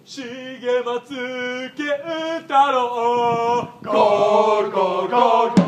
重松健太郎ゴールゴールゴール